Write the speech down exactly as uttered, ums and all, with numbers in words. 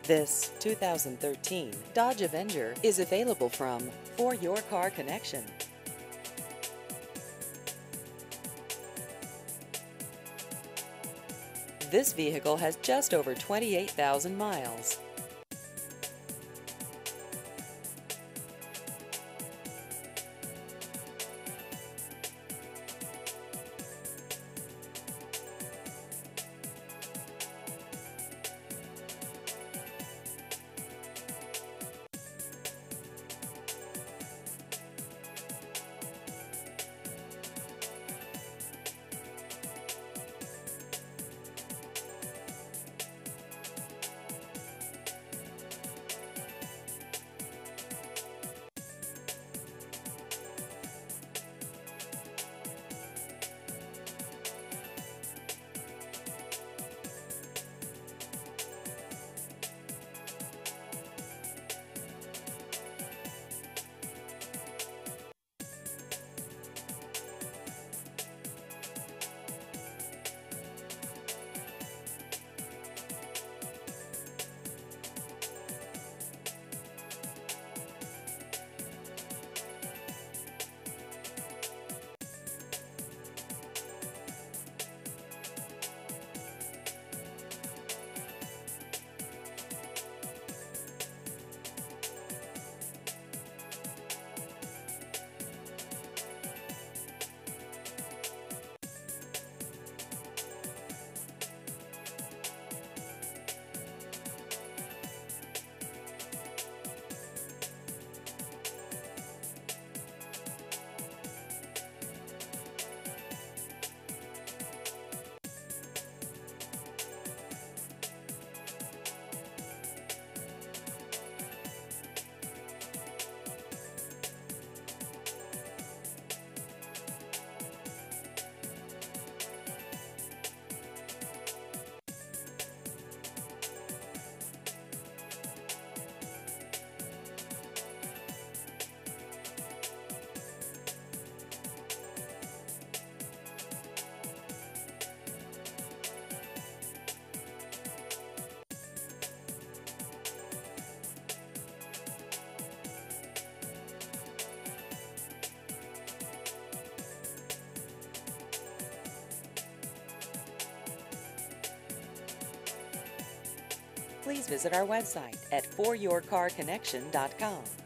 This two thousand thirteen Dodge Avenger is available from For Your Car Connection. This vehicle has just over twenty-eight thousand miles. Please visit our website at for your car connection dot com.